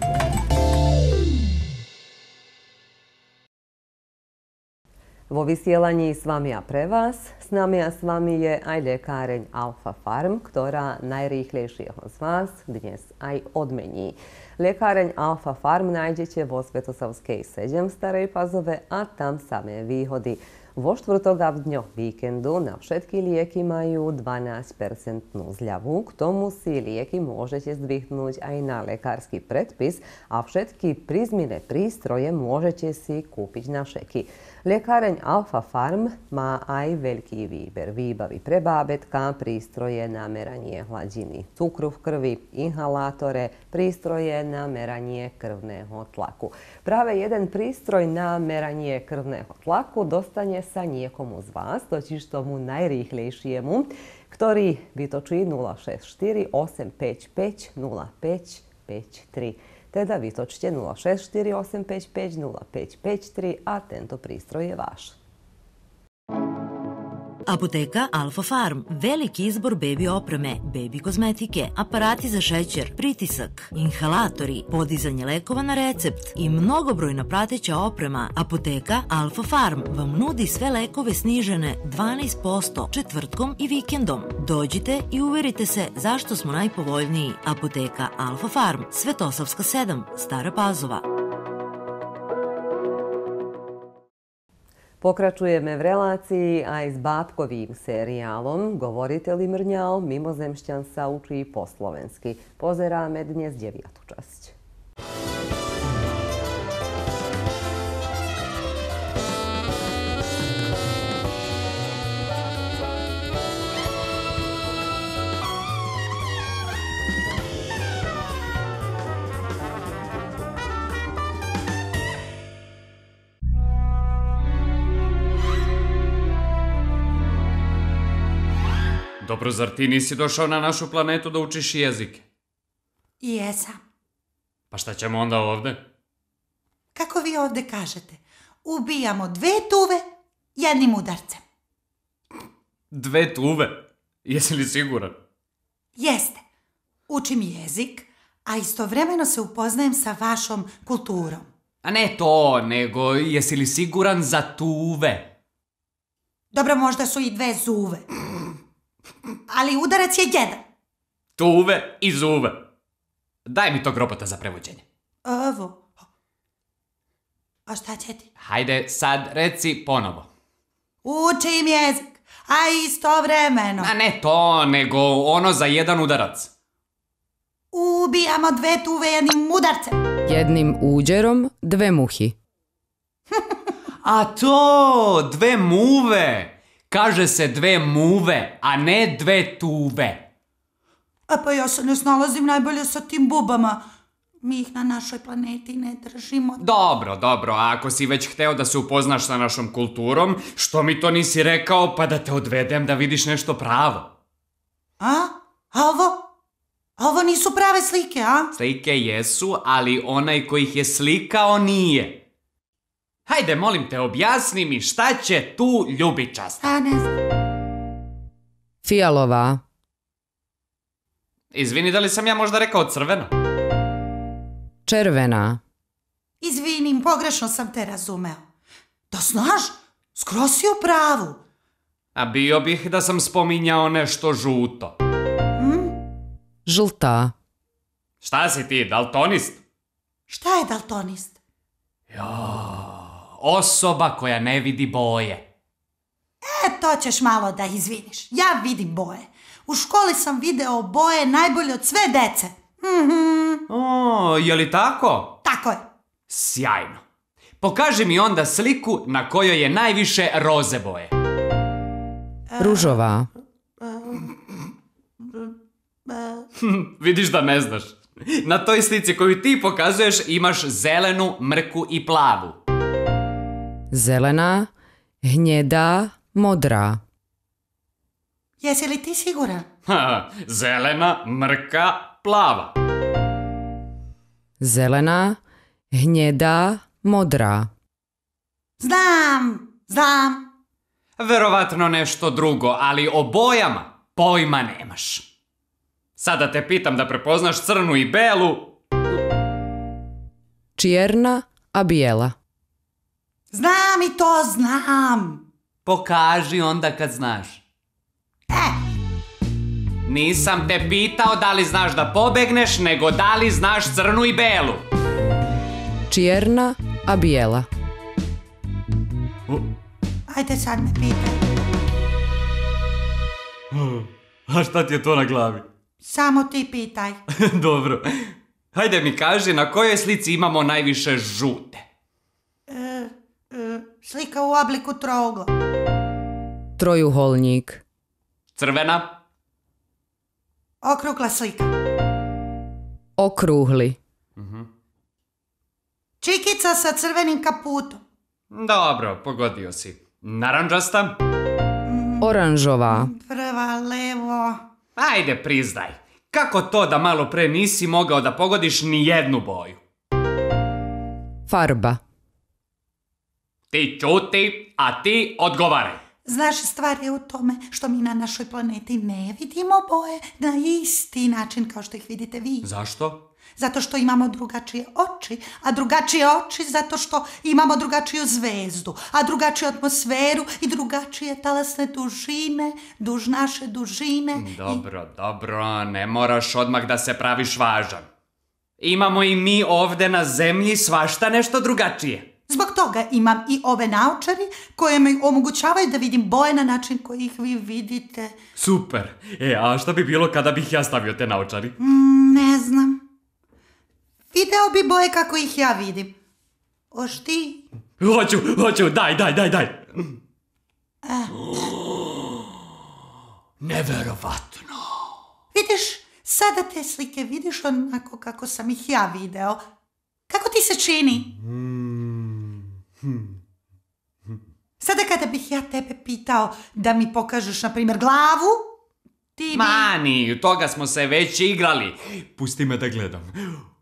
Speaker 1: Vo vysielaní s vami a pre vás, s nami a s vami je aj lekáreň Alfa Farm, ktorá najrýchlejšieho z vás dnes aj odmení. Lekáreň Alfa Farm nájdete vo Svetosavskej sedem v Starej Pazove a tam samé výhody. Vo štvrtok a v dňoch víkendu na všetky lieky majú dvanásť percent zľavu. K tomu si lieky môžete zdvihnúť aj na lekársky predpis a všetky prízmine prístroje môžete si kúpiť na šeky. Liekáreň Alfa Farm má aj veľký výber výbavy pre bábätká, prístroje na meranie hladiny cukru v krvi, inhalátore, prístroje na meranie krvného tlaku. Práve jeden prístroj na meranie krvného tlaku dostane sa niekomu z vás, totiž tomu najrýchlejšiemu, ktorý vytočí nula šesť štyri osem päť päť nula päť päť tri. Teda vytočte nula šesť štyri osem päť päť nula päť päť tri a tento prístroj je váš.
Speaker 4: Apoteka Alfa Farm. Veliki izbor bebi opreme, bebi kozmetike, aparati za šećer, pritisak, inhalatori, podizanje lekova na recept i mnogobrojna prateća oprema. Apoteka Alfa Farm vam nudi sve lekove snižene dvanaest posto četvrtkom i vikendom. Dođite i uverite se zašto smo najpovoljniji. Apoteka Alfa Farm, Svetosavska sedam, Stara Pazova.
Speaker 1: Pokračujeme v relácii aj s bábkovým seriálom Govoriteľ mrňal, mimozemšťan sa učí po slovensky. Pozeráme dnes deviatu časť.
Speaker 5: Dobro, zar ti nisi došao na našu planetu da učiš jezike?
Speaker 6: Jesam.
Speaker 5: Pa šta ćemo onda ovde?
Speaker 6: Kako vi ovde kažete? Ubijamo dve tuve jednim udarcem.
Speaker 5: Dve tuve? Jesi li siguran?
Speaker 6: Jeste. Učim jezik, a istovremeno se upoznajem sa vašom kulturom.
Speaker 5: A ne to, nego jesi li siguran za tuve?
Speaker 6: Dobro, možda su i dve zuve. Ali udarac je jedan.
Speaker 5: Tuve i zuve. Daj mi tog robota za prevođenje.
Speaker 6: Ovo. A šta će ti?
Speaker 5: Hajde, sad reci ponovo.
Speaker 6: Učim jezik, a istovremeno.
Speaker 5: A ne to, nego ono za jedan udarac.
Speaker 6: Ubijamo dve tuve jednim udarcem.
Speaker 8: Jednim uđerom dve muhi.
Speaker 5: A to, dve muve. Kaže se dve muve, a ne dve tuve.
Speaker 6: A pa ja se ne snalazim najbolje sa tim bubama. Mi ih na našoj planeti ne držimo.
Speaker 5: Dobro, dobro, a ako si već hteo da se upoznaš sa našom kulturom, što mi to nisi rekao pa da te odvedem da vidiš nešto pravo?
Speaker 6: A? A ovo? A ovo nisu prave slike, a?
Speaker 5: Slike jesu, ali onaj koji ih je slikao nije. Hajde, molim te, objasni mi šta će tu ljubičasta.
Speaker 6: A, ne znam.
Speaker 8: Fijalova.
Speaker 5: Izvini, da li sam ja možda rekao crvena?
Speaker 8: Červena.
Speaker 6: Izvinim, pogrešno sam te razumeo. Da znaš, skroz si u pravu.
Speaker 5: A bio bih da sam spominjao nešto žuto.
Speaker 6: Hm?
Speaker 8: Žlta.
Speaker 5: Šta si ti, daltonist?
Speaker 6: Šta je daltonist?
Speaker 5: Jao. Osoba koja ne vidi boje.
Speaker 6: E, to ćeš malo da izviniš. Ja vidim boje. U školi sam video boje najbolje od sve dece. Mm-hmm.
Speaker 5: O, je li tako?
Speaker 6: Tako je.
Speaker 5: Sjajno. Pokaži mi onda sliku na kojoj je najviše roze boje.
Speaker 8: Ružova.
Speaker 5: Vidiš da ne znaš. Na toj slici koju ti pokazuješ imaš zelenu, mrku i plavu.
Speaker 8: Zelena, hnjeda, modra.
Speaker 6: Jesi li ti siguran?
Speaker 5: Ha, zelena, mrka, plava.
Speaker 8: Zelena, hnjeda, modra.
Speaker 6: Znam, znam.
Speaker 5: Verovatno nešto drugo, ali o bojama pojma nemaš. Sada te pitam da prepoznaš crnu i belu.
Speaker 8: Čjerna, a bijela.
Speaker 6: Znam i to znam.
Speaker 5: Pokaži onda kad znaš. E. Nisam te pitao da li znaš da pobegneš, nego da li znaš crnu i belu.
Speaker 8: Čjerna, a bijela.
Speaker 6: Ajde sad me pitaj.
Speaker 5: A šta ti je to na glavi?
Speaker 6: Samo ti pitaj.
Speaker 5: Dobro. Hajde mi kaži na kojoj slici imamo najviše žute?
Speaker 6: E, e, slika u obliku trougla.
Speaker 8: Trojuholnik.
Speaker 5: Crvena?
Speaker 6: Okrugla slika.
Speaker 8: Okruhli.
Speaker 6: Čikica sa crvenim kaputom.
Speaker 5: Dobro, pogodio si. Narandžasta?
Speaker 8: Oranžova.
Speaker 6: Prva levo.
Speaker 5: Ajde, priznaj. Kako to da malo pre nisi mogao da pogodiš ni jednu boju?
Speaker 8: Farba.
Speaker 5: Ti ćuti, a ti odgovaraj.
Speaker 6: Znaš, stvar je u tome što mi na našoj planeti ne vidimo boje na isti način kao što ih vidite vi.
Speaker 5: Zašto?
Speaker 6: Zato što imamo drugačije oči, a drugačije oči zato što imamo drugačiju zvezdu, a drugačiju atmosferu i drugačije talasne dužine, duž naše dužine.
Speaker 5: Dobro, dobro, ne moraš odmah da se praviš važan. Imamo i mi ovde na zemlji svašta nešto drugačije.
Speaker 6: Zbog toga imam i ove naočari koje mi omogućavaju da vidim boje na način koji ih vi vidite.
Speaker 5: Super. E, a šta bi bilo kada bih ja stavio te naočari?
Speaker 6: Mm, ne znam. Video bi boje kako ih ja vidim. Oš ti?
Speaker 5: Hoću, hoću, daj, daj, daj, daj.
Speaker 6: Eh.
Speaker 5: Neverovatno.
Speaker 6: Vidiš, sada te slike vidiš onako kako sam ih ja video. Kako ti se čini? Sada kada bih ja tebe pitao da mi pokažeš, na primjer, glavu, ti bi...
Speaker 5: Mani, toga smo se već igrali. Pusti me da gledam.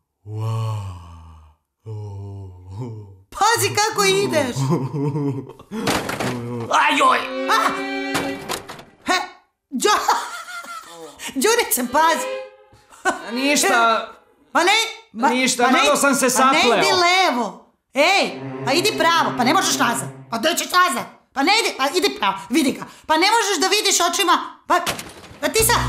Speaker 6: Pazi kako ideš!
Speaker 5: Ajoj!
Speaker 6: A! He, Đo... Đurice, pazi!
Speaker 5: Ništa...
Speaker 6: Pa ne... Ma,
Speaker 5: Ništa,
Speaker 6: pa ne,
Speaker 5: malo sam se sapleo.
Speaker 6: Pa ne idi levo. Ej, pa idi pravo, pa ne možeš nazad. Pa gdje ćeš nazad? Pa ne idi, pa idi pravo, vidi ga. Pa ne možeš da vidiš očima, pa... Pa ti sa...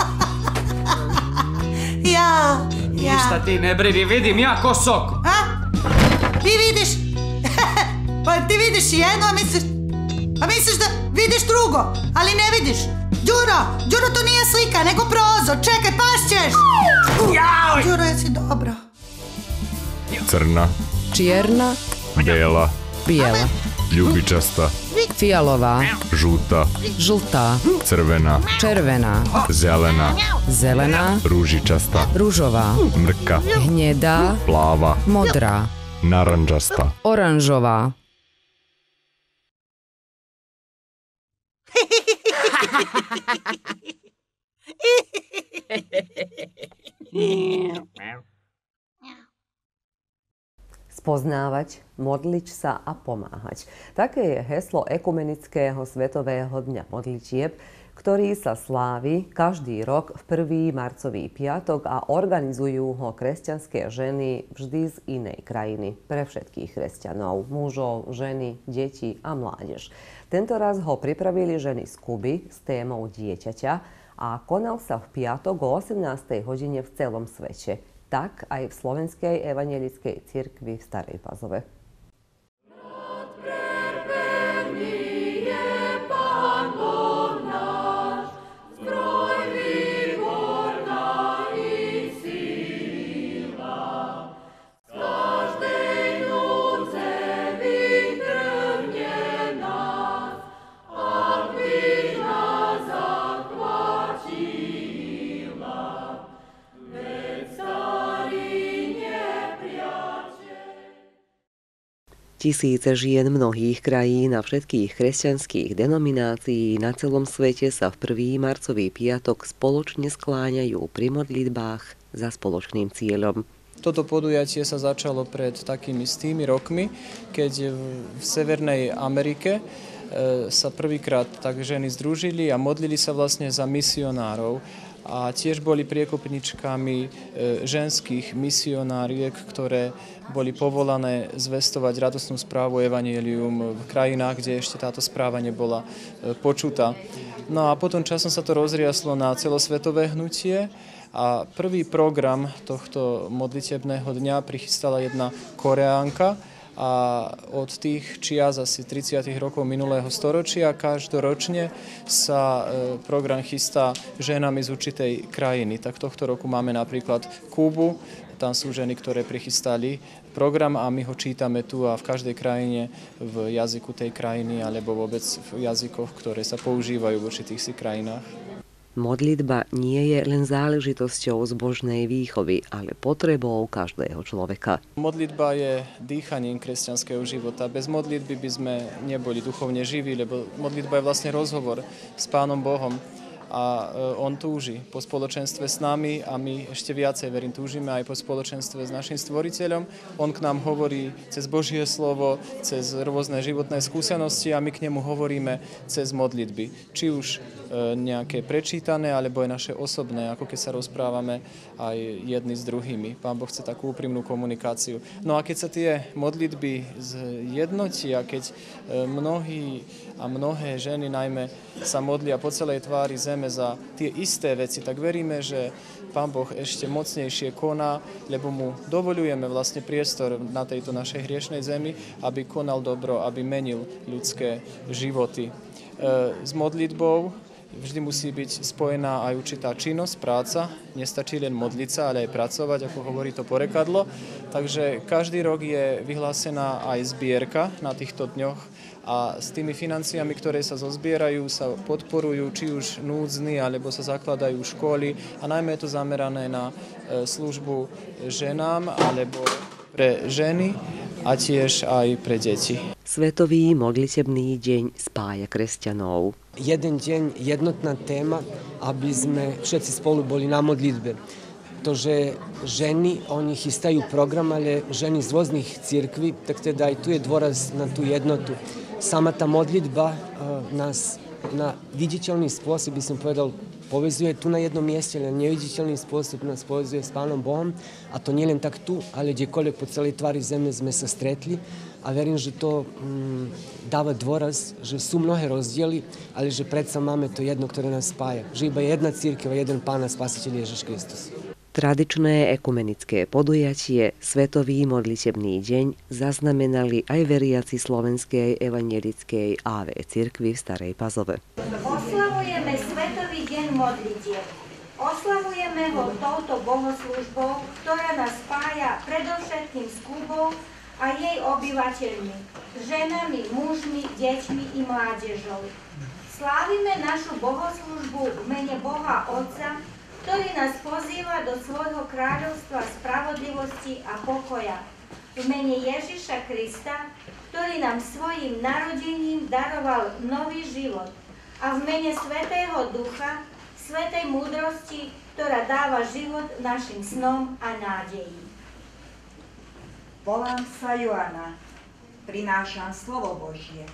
Speaker 6: ja, ja.
Speaker 5: Ništa ti ne brini, vidim ja ko sok.
Speaker 6: A? Ti vidiš... pa ti vidiš jedno, a misliš... A misliš da vidiš drugo, ali ne vidiš. Đuro, Đuro, to nije slika, nego prozor. Čekaj, pašćeš.
Speaker 5: Jaj!
Speaker 6: Đuro, jesi dobro?
Speaker 3: Crna,
Speaker 8: Čjerna.
Speaker 3: bela,
Speaker 8: Bijela.
Speaker 3: ljubičasta,
Speaker 8: Fijalova.
Speaker 3: žuta,
Speaker 8: Žlta.
Speaker 3: crvena,
Speaker 8: Červena.
Speaker 3: zelena,
Speaker 8: Zelena.
Speaker 3: ružičasta,
Speaker 8: Ružova.
Speaker 3: mrka,
Speaker 8: Gnjeda.
Speaker 3: plava,
Speaker 8: Modra.
Speaker 3: narandžasta.
Speaker 8: Oranžova.
Speaker 1: Spoznavać, modlić sa, a pomáhať. Také je heslo Ekumenického svetového dňa modlitieb, ktorý sa slávi každý rok v prvý marcový piatok a organizujú ho kresťanské ženy vždy z inej krajiny pre všetkých kresťanov, mužov, ženy, deti a mládež. Tento raz ho pripravili ženy z Kuby s témou dieťaťa a konal sa v piatok o osemnástej hodine v celom svete. Tak aj v Slovenskej evanjelickej cirkvi v Starej Pazove. Tisíce žien mnohých krajín a všetkých kresťanských denominácií na celom svete sa v prvý marcový piatok spoločne skláňajú pri modlitbách za spoločným cieľom.
Speaker 7: Toto podujatie sa začalo pred takými stými rokmi, keď v Severnej Amerike sa prvýkrát tak ženy združili a modlili sa vlastne za misionárov. A tiež boli priekopničkami ženských misionáriek, ktoré boli povolané zvestovať radostnú správu evanjelium v krajinách, kde ešte táto správa nebola počutá. No a potom časom sa to rozriaslo na celosvetové hnutie a prvý program tohto modlitebného dňa prichystala jedna Koreánka a od tých čias asi tridsiatych rokov minulého storočia každoročne sa program chystá ženami z určitej krajiny. Tak tohto roku máme napríklad Kubu, tam sú ženy, ktoré prichystali program a my ho čítame tu a v každej krajine v jazyku tej krajiny alebo vôbec v jazykoch, ktoré sa používajú v určitých si krajinách.
Speaker 1: Modlitba nie je len záležitosťou zbožnej výchovy, ale potrebou každého človeka.
Speaker 7: Modlitba je dýchaním kresťanského života. Bez modlitby by sme neboli duchovne živí, lebo modlitba je vlastne rozhovor s Pánom Bohom. A on túži po spoločenstve s nami a my ešte viacej, verím, túžime aj po spoločenstve s našim stvoriteľom. On k nám hovorí cez Božie slovo, cez rôzne životné skúsenosti a my k nemu hovoríme cez modlitby. Či už nejaké prečítané, alebo aj naše osobné, ako keď sa rozprávame aj jedni s druhými. Pán Boh chce takú úprimnú komunikáciu. No a keď sa tie modlitby zjednotia, keď mnohí a mnohé ženy najmä sa modlia po celej tvári zeme za tie isté veci, tak veríme, že Pán Boh ešte mocnejšie koná, lebo mu dovoľujeme vlastne priestor na tejto našej hriešnej zemi, aby konal dobro, aby menil ľudské životy. S modlitbou vždy musí byť spojená aj určitá činnosť, práca. Nestačí len modliť sa, ale aj pracovať, ako hovorí to porekadlo. Takže každý rok je vyhlásená aj zbierka na týchto dňoch a s tými financiami, ktoré sa zozbierajú, sa podporujú či už núdzni, alebo sa zakladajú školy a najmä je to zamerané na službu ženám alebo pre ženy a tiež aj pre deti.
Speaker 1: Svetový modlitebný deň spája kresťanov.
Speaker 9: Jeden deň, jednotná téma, aby sme všetci spolu boli na modlitbe. To, že ženy, oni chystajú program, ale ženy z rôznych cirkví, tak teda aj tu je dôraz na tú jednotu. Sama tá modlitba uh, nás na viditeľný spôsob, by som povedal, povezuje tu na jednom mieste, len neviditeľný spôsob nás povezuje s Pánom Bohom. A to nie len tak tu, ale kdekoľvek po celej tvári zeme sme sa stretli. A verím, že to mm, dáva dôraz, že sú mnohé rozdiely, ale že predsa máme to jedno, ktoré nás spája. Že iba jedna cirkev a jeden Pán a Spasiteľ Ježiš Kristus.
Speaker 1: Tradičné ekumenické podujatie Svetový modlitebný deň zaznamenali aj veriaci Slovenskej evangelickej á vé cirkvi v Starej Pazove.
Speaker 10: Oslavujeme Svetový deň modlitieb. Oslavujeme ho touto bohoslúžbou, ktorá nás spája predovšetkým s Kubou a jej obyvateľmi, ženami, mužmi, deťmi i mládežou. Slávime našu bohoslúžbu v mene Boha Otca, ktorý nás pozýva do svojho kráľovstva spravodlivosti a pokoja. V mene Ježiša Krista, ktorý nám svojim narodením daroval nový život. A v mene Svätého Ducha, svätej múdrosti, ktorá dáva život našim snom a nádeji.
Speaker 11: Volám sa Joana, prinášam slovo Božie.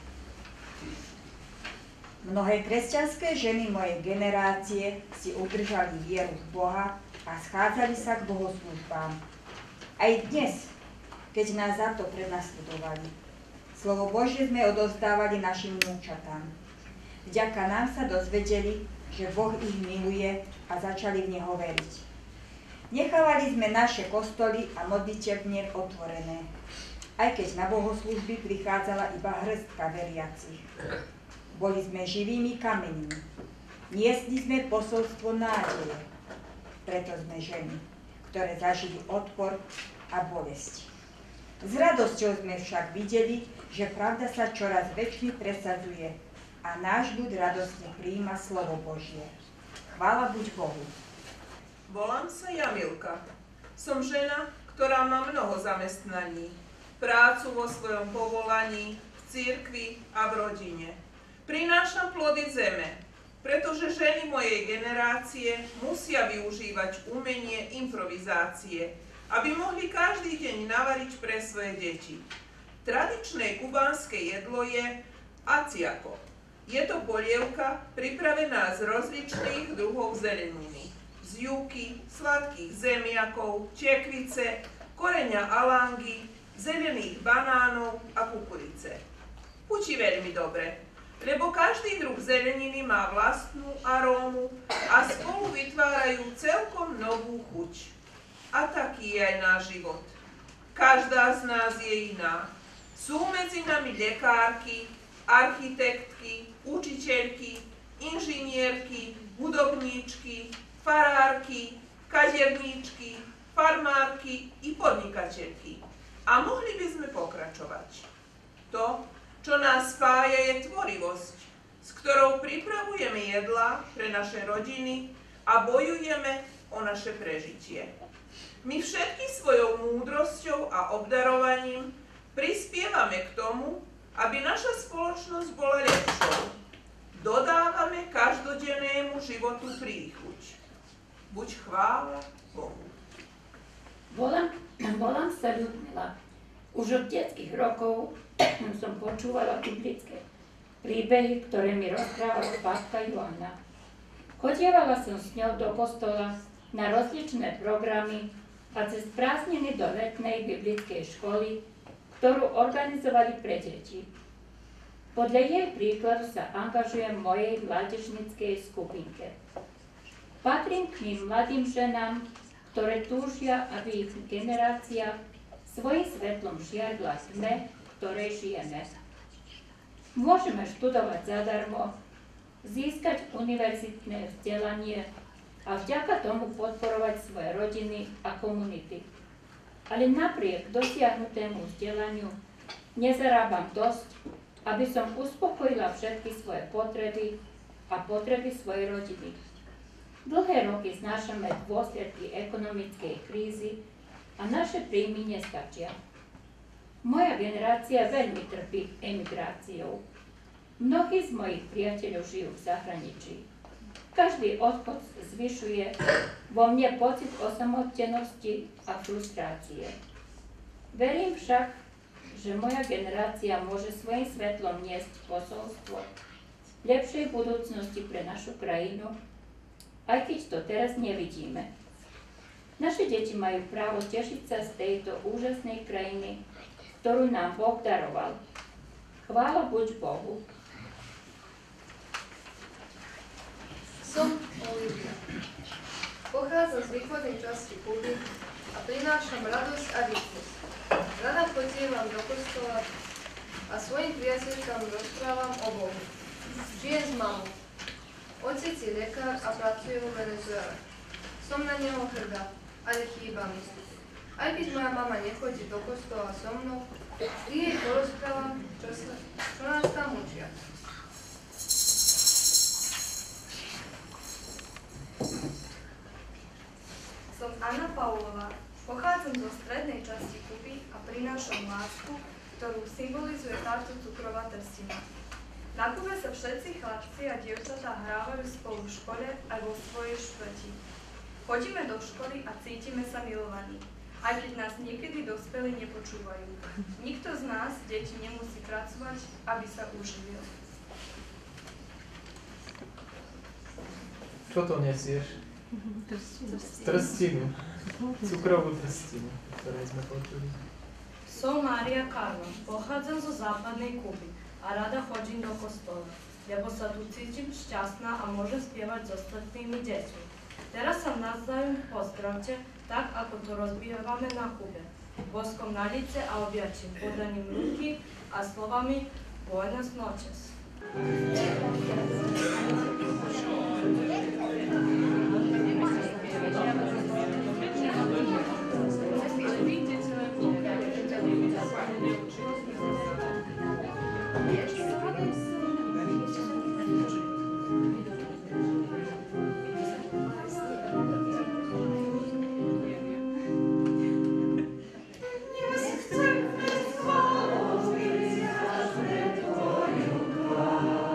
Speaker 11: Mnohé kresťanské ženy mojej generácie si udržali vieru v Boha a schádzali sa k bohoslužbám. Aj dnes, keď nás za to prenasledovali. Slovo Božie sme odovzdávali našim vnúčatám. Vďaka nám sa dozvedeli, že Boh ich miluje a začali v Neho veriť. Nechávali sme naše kostoly a modlitebne otvorené, aj keď na bohoslužby prichádzala iba hrstka veriacich. Boli sme živými kameňmi. Niesli sme posolstvo nádeje. Preto sme ženy, ktoré zažili odpor a bolesť. S radosťou sme však videli, že pravda sa čoraz väčšine presadzuje a náš ľud radostne prijíma slovo Božie. Chvála buď Bohu.
Speaker 14: Volám sa Jamilka. Som žena, ktorá má mnoho zamestnaní. Prácu vo svojom povolaní, v cirkvi a v rodine. Prinášam plody zeme, pretože ženy mojej generácie musia využívať umenie improvizácie, aby mohli každý deň navariť pre svoje deti. Tradičné kubánske jedlo je aciako. Je to polievka pripravená z rozličných druhov zeleniny. Z juky, sladkých zemiakov, tekvice, koreňa alangy, zelených banánov a kukurice. Chutí veľmi dobre, lebo každý druh zeleniny má vlastnú arómu a spolu vytvárajú celkom novú chuť. A taký je aj náš život. Každá z nás je iná. Sú medzi nami lekárky, architektky, učiteľky, inžinierky, hudobníčky, farárky, kaderníčky, farmárky i podnikateľky. A mohli by sme pokračovať. To, čo nás spája, je tvorivosť, s ktorou pripravujeme jedlá pre naše rodiny a bojujeme o naše prežitie. My všetky svojou múdrosťou a obdarovaním prispievame k tomu, aby naša spoločnosť bola lepšou. Dodávame každodennému životu príchuť. Buď chvála Bohu.
Speaker 12: Volám, volám sa Ľudmila. Už od detských rokov som počúvala biblické príbehy, ktoré mi rozprávala babka Joana. Chodievala som s ňou do kostola na rozličné programy a cez prázdniny do letnej biblickej školy, ktorú organizovali pre deti. Podľa jej príkladu sa angažujem v mojej mládežníckej skupinke. Patrím k tým mladým ženám, ktoré túžia, aby ich generácia svojim svetlom žiarila tme, v ktorej žijeme. Môžeme študovať zadarmo, získať univerzitné vzdelanie a vďaka tomu podporovať svoje rodiny a komunity. Ale napriek dosiahnutému vzdelaniu nezarábam dosť, aby som uspokojila všetky svoje potreby a potreby svojej rodiny. Dlhé roky znášame dôsledky ekonomickej krízy a naše príjmy nestačia. Moja generácia veľmi trpí emigráciou. Mnohí z mojich priateľov žijú v zahraničí. Každý odchod zvyšuje vo mne pocit osamotenosti a frustrácie. Verím však, že moja generácia môže svojim svetlom niesť posolstvo lepšej budúcnosti pre našu krajinu, aj keď to teraz nevidíme. Naše deti majú právo tešiť sa z tejto úžasnej krajiny, ktorú nám Boh daroval. Chvála buď Bohu.
Speaker 13: Som Olivia. Pochádzam z východnej časti Kuby a prinášam radosť a rytmus. Rada chodievam do kostola a svojim priateľkám rozprávam o Bohu. Žijem s mamou. Otec je lekár a pracuje vo Venezuele. Som na neho hrdá, ale chýba mi. Aj keď moja mama nechodí do kostola so mnou, vždy jej porozprávam, čo, sa, čo nás tam učia.
Speaker 15: Som Anna Paulová. Pochádzam zo strednej časti Kuby a prinášam lásku, ktorú symbolizuje táto cukrová trstina. Na Kube sa všetci chlapci a dievčatá hrávajú spolu v škole aj vo svojej štvrti. Chodíme do školy a cítime sa milovaní, aj keď nás niekedy dospelí nepočúvajú. Nikto z nás, deti, nemusí pracovať, aby sa uživil.
Speaker 7: Čo to nesieš? Trstinu. Cukrovú trstinu, ktorú sme počuli.
Speaker 15: Som Mária Karla, pochádzam zo západnej Kuby a rada chodím do kostola, lebo sa tu cítim šťastná a môžem spievať s ostatnými deťmi. Teraz sa navzájom pozdravte, tak ako to rozbievame na Kube. Boskom na lice a objatím, podaním ruky a slovami Buenas noches.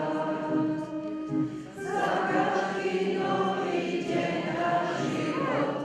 Speaker 15: Za každý nový deň a život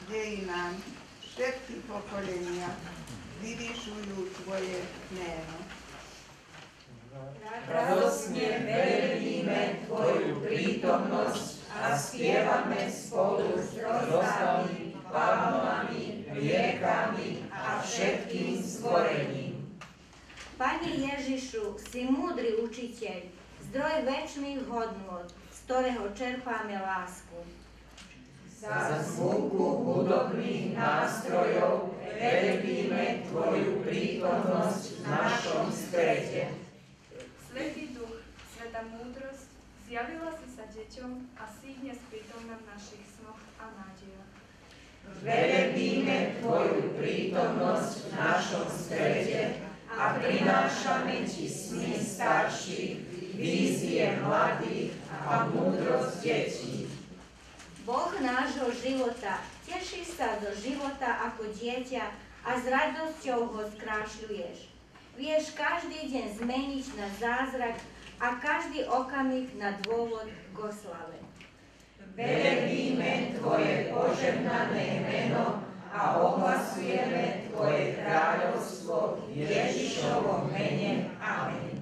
Speaker 18: dejinám všetky pokolenia vyvyšujú tvoje meno.
Speaker 19: Radosne velebíme tvoju prítomnosť a spievame spolu s rozdami, palmami, riekami a všetkým stvorením.
Speaker 10: Pane Ježišu, si múdry učiteľ, zdroj večných hodnôt, z ktorého čerpáme lásku.
Speaker 19: Za zvuku hudobných nástrojov velebíme tvoju prítomnosť v našom strete.
Speaker 15: Svätý Duch, Svätá múdrosť, zjavila si sa deťom a si dnes prítomná v našich snoch a nádejach.
Speaker 19: Velebíme tvoju prítomnosť v našom strete a prinášame ti sny starších, vízie mladých a múdrosť detí.
Speaker 10: Boh nášho života, teší sa zo života ako dieťa a s radosťou ho skrášľuješ. Vieš každý deň zmeniť na zázrak a každý okamih na dôvod k oslave.
Speaker 19: Velebíme tvoje požehnané meno a ohlasujeme tvoje kráľovstvo v Ježišovom mene. Amen.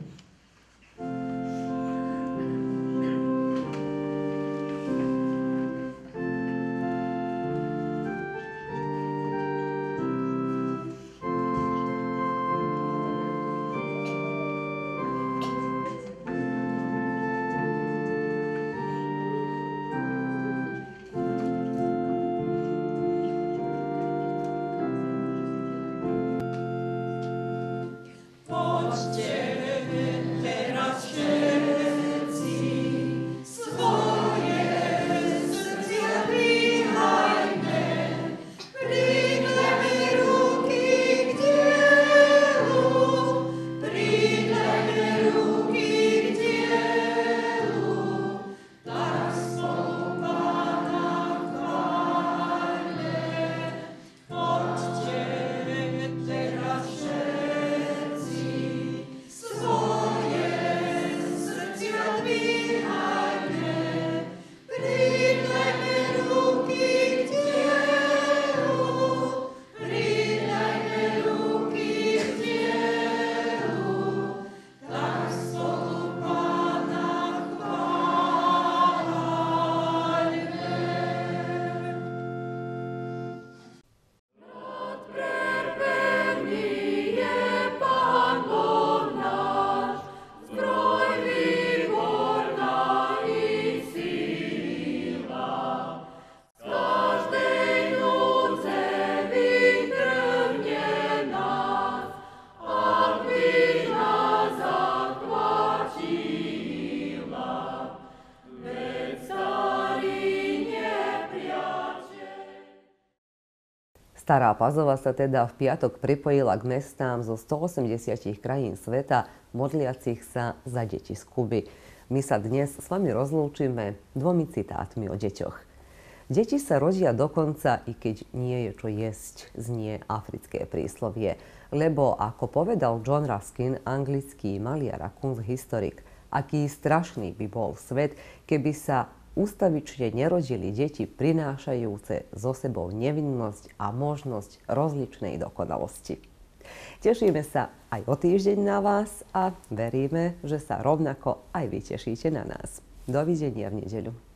Speaker 1: Stará Pazova sa teda v piatok pripojila k mestám zo stoosemdesiat krajín sveta, modliacich sa za deti z Kuby. My sa dnes s vami rozlúčime dvomi citátmi o deťoch. Deti sa rodia dokonca, i keď nie je čo jesť, znie africké príslovie. Lebo, ako povedal John Ruskin, anglický maliar a kunsthistorik, aký strašný by bol svet, keby sa ústavične nerodili deti prinášajúce so sebou nevinnosť a možnosť rozličnej dokonalosti. Tešíme sa aj o týždeň na vás a veríme, že sa rovnako aj vy tešíte na nás. Dovidenia v nedeľu.